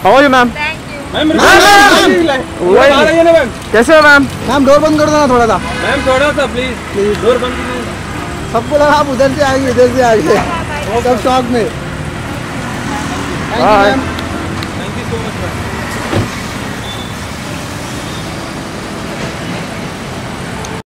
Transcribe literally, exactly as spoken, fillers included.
How are you ma'am? Ma'am कैसे हो ma'am? Ma'am door बंद कर दो ना थोड़ा सा। मैम थोड़ा सा प्लीज प्लीज डोर बंद कर दो। सबको लगा आप उधर से आएंगे इधर से आएंगे सब शॉक में। बाय।